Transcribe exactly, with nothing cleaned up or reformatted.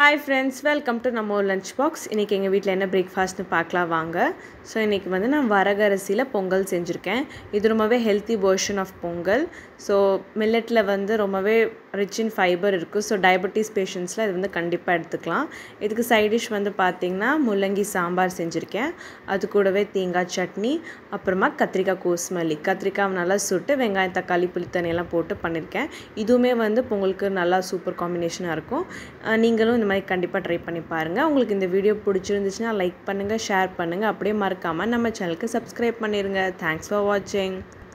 Hi friends, welcome to நம்ம lunch box. இன்னைக்கு எங்க வீட்ல என்ன breakfast னு பார்க்கலாம் வாங்க. சோ இன்னைக்கு வந்து நான் வரகரிசில பொங்கல் செஞ்சிருக்கேன். இது ரொம்பவே healthy version of Pongal. So milletல வந்து ரொம்பவே rich in fiber இருக்கு. சோ diabetes patientsல இது வந்து கண்டிப்பா எடுத்துக்கலாம். இதுக்கு side dish வந்து பாத்தீங்கன்னா முள்ளங்கி சாம்பார் செஞ்சிருக்கேன். அது கூடவே தேங்காய் சட்னி, அப்புறமா கத்திரிக்காய் கோஸ்மல்லி. கத்திரிக்காய் நல்லா சுட்டு வெங்காயம் தக்காளி புளி தண்ணி எல்லாம் போட்டு பண்ணிருக்கேன். இதுவுமே வந்து பொங்கலுக்கு நல்லா சூப்பர் காம்பினேஷனா இருக்கும். நீங்களும் இந்த மாதிரி கண்டிப்பா ட்ரை பண்ணி பாருங்க. உங்களுக்கு இந்த வீடியோ பிடிச்சிருந்துச்சுனா லைக் பண்ணுங்க, ஷேர் பண்ணுங்க. அப்படியே மறக்காம நம்ம சேனலுக்கு subscribe பண்ணிருங்க. Thanks for watching.